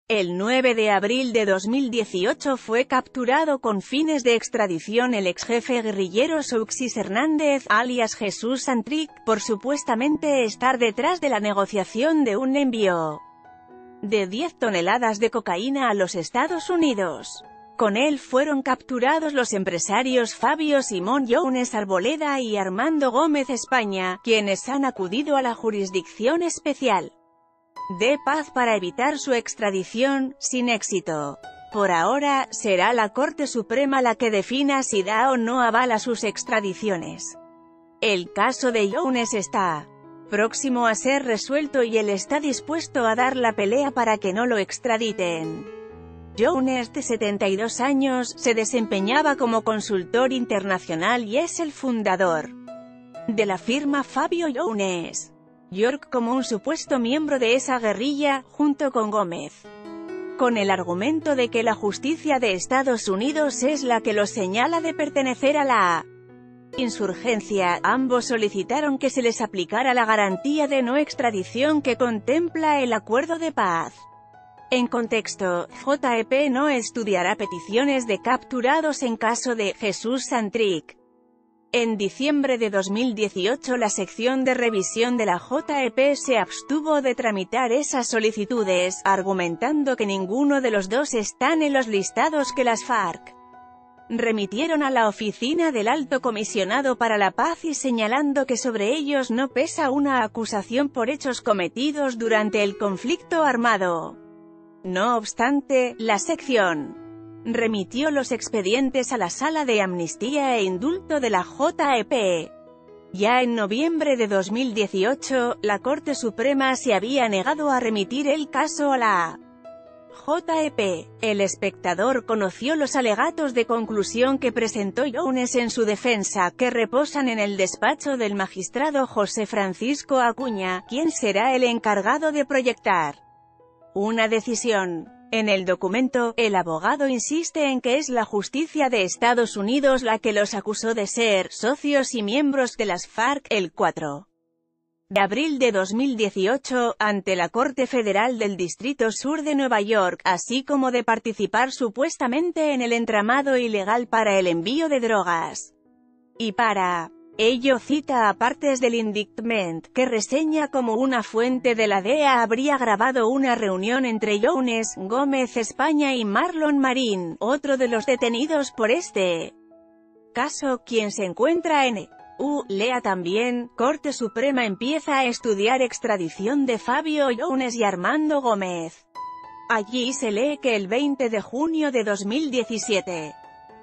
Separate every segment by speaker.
Speaker 1: El 9 de abril de 2018 fue capturado con fines de extradición el exjefe guerrillero Souxis Hernández, alias Jesús Santrich, por supuestamente estar detrás de la negociación de un envío de 10 toneladas de cocaína a los Estados Unidos. Con él fueron capturados los empresarios Fabio Simón Younes Arboleda y Armando Gómez España, quienes han acudido a la Jurisdicción Especial de Paz para evitar su extradición, sin éxito. Por ahora, será la Corte Suprema la que defina si da o no avala sus extradiciones. El caso de Younes está próximo a ser resuelto y él está dispuesto a dar la pelea para que no lo extraditen. Younes, de 72 años, se desempeñaba como consultor internacional y es el fundador de la firma Fabio Younes York como un supuesto miembro de esa guerrilla, junto con Gómez, con el argumento de que la justicia de Estados Unidos es la que los señala de pertenecer a la insurgencia. Ambos solicitaron que se les aplicara la garantía de no extradición que contempla el acuerdo de paz. En contexto, JEP no estudiará peticiones de capturados en caso de Jesús Santrich. En diciembre de 2018 la sección de revisión de la JEP se abstuvo de tramitar esas solicitudes, argumentando que ninguno de los dos están en los listados que las FARC remitieron a la Oficina del Alto Comisionado para la Paz y señalando que sobre ellos no pesa una acusación por hechos cometidos durante el conflicto armado. No obstante, la sección remitió los expedientes a la Sala de Amnistía e Indulto de la JEP. Ya en noviembre de 2018, la Corte Suprema se había negado a remitir el caso a la JEP. El Espectador conoció los alegatos de conclusión que presentó Younes en su defensa, que reposan en el despacho del magistrado José Francisco Acuña, quien será el encargado de proyectar una decisión. En el documento, el abogado insiste en que es la justicia de Estados Unidos la que los acusó de ser socios y miembros de las FARC. El 4 de abril de 2018, ante la Corte Federal del Distrito Sur de Nueva York, así como de participar supuestamente en el entramado ilegal para el envío de drogas. Y para ello cita a partes del indictment, que reseña como una fuente de la DEA habría grabado una reunión entre Younes, Gómez España y Marlon Marín, otro de los detenidos por este caso, quien se encuentra en lea también, Corte Suprema empieza a estudiar extradición de Fabio Younes y Armando Gómez. Allí se lee que el 20 de junio de 2017.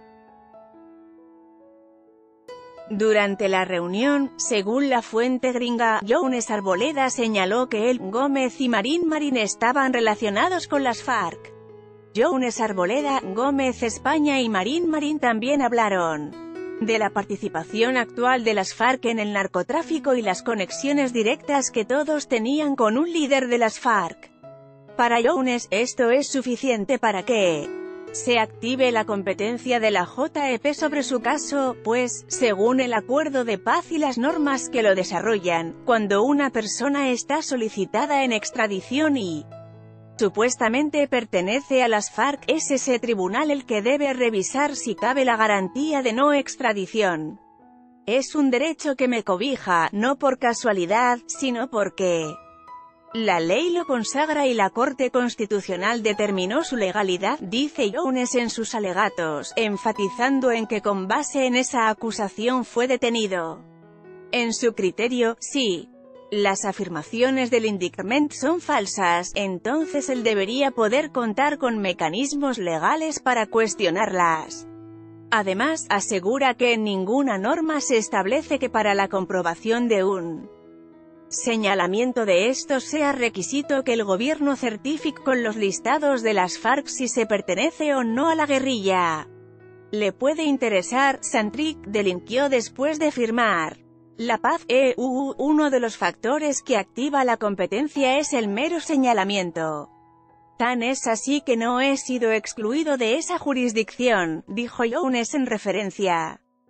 Speaker 1: Durante la reunión, según la fuente gringa, Younes Arboleda señaló que él, Gómez y Marín estaban relacionados con las FARC. Younes Arboleda, Gómez España y Marín también hablaron de la participación actual de las FARC en el narcotráfico y las conexiones directas que todos tenían con un líder de las FARC. Para Younes, esto es suficiente para que se active la competencia de la JEP sobre su caso, pues, según el acuerdo de paz y las normas que lo desarrollan, cuando una persona está solicitada en extradición y supuestamente pertenece a las FARC, es ese tribunal el que debe revisar si cabe la garantía de no extradición. Es un derecho que me cobija, no por casualidad, sino porque la ley lo consagra y la Corte Constitucional determinó su legalidad, dice Younes en sus alegatos, enfatizando en que con base en esa acusación fue detenido. En su criterio, sí las afirmaciones del indictment son falsas, entonces él debería poder contar con mecanismos legales para cuestionarlas. Además, asegura que en ninguna norma se establece que para la comprobación de un señalamiento de estos sea requisito que el gobierno certifique con los listados de las FARC si se pertenece o no a la guerrilla. Le puede interesar. Santrich delinquió después de firmar la paz. Uno de los factores que activa la competencia es el mero señalamiento. Tan es así que no he sido excluido de esa jurisdicción, dijo Younes en referencia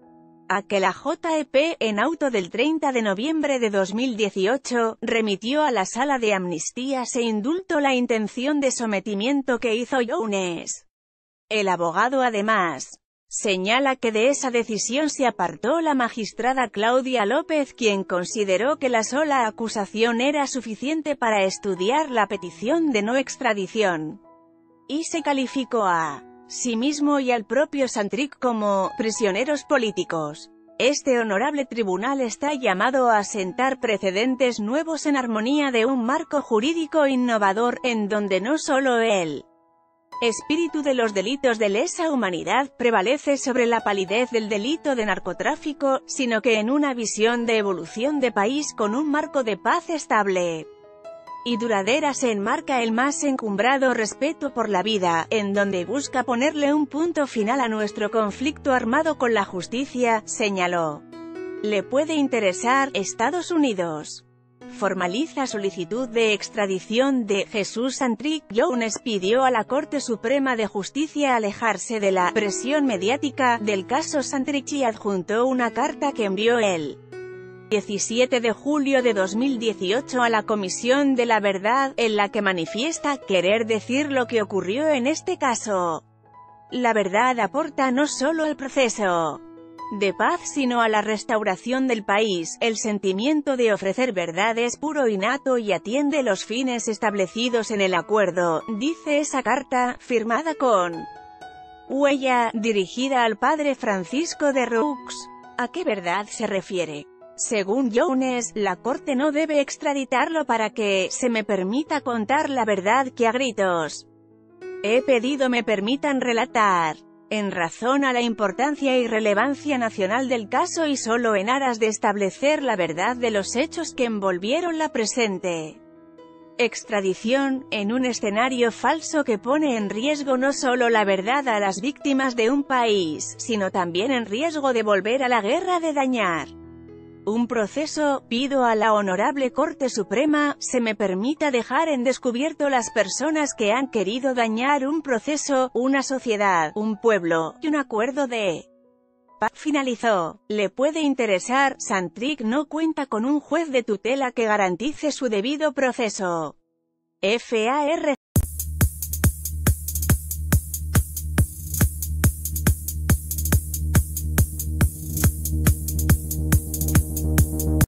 Speaker 1: a que la JEP, en auto del 30 de noviembre de 2018, remitió a la Sala de Amnistías e Indulto la intención de sometimiento que hizo Younes. El abogado además señala que de esa decisión se apartó la magistrada Claudia López, quien consideró que la sola acusación era suficiente para estudiar la petición de no extradición, y se calificó a sí mismo y al propio Santrich como prisioneros políticos. Este honorable tribunal está llamado a sentar precedentes nuevos en armonía de un marco jurídico innovador, en donde no solo el espíritu de los delitos de lesa humanidad prevalece sobre la palidez del delito de narcotráfico, sino que en una visión de evolución de país con un marco de paz estable y duradera se enmarca el más encumbrado respeto por la vida, en donde busca ponerle un punto final a nuestro conflicto armado con la justicia, señaló. Le puede interesar. Estados Unidos formaliza solicitud de extradición de Jesús Santrich. Younes pidió a la Corte Suprema de Justicia alejarse de la presión mediática del caso Santrich y adjuntó una carta que envió el 17 de julio de 2018 a la Comisión de la Verdad, en la que manifiesta querer decir lo que ocurrió en este caso. La verdad aporta no solo al proceso de paz sino a la restauración del país. El sentimiento de ofrecer verdad es puro innato y atiende los fines establecidos en el acuerdo, dice esa carta, firmada con huella, dirigida al padre Francisco de Roux. ¿A qué verdad se refiere? Según Younes, la Corte no debe extraditarlo para que se me permita contar la verdad que a gritos he pedido me permitan relatar, en razón a la importancia y relevancia nacional del caso y solo en aras de establecer la verdad de los hechos que envolvieron la presente extradición, en un escenario falso que pone en riesgo no solo la verdad a las víctimas de un país, sino también en riesgo de volver a la guerra de dañar un proceso. Pido a la Honorable Corte Suprema, se me permita dejar en descubierto las personas que han querido dañar un proceso, una sociedad, un pueblo, y un acuerdo de paz. Finalizó. Le puede interesar. Santrich no cuenta con un juez de tutela que garantice su debido proceso. FAR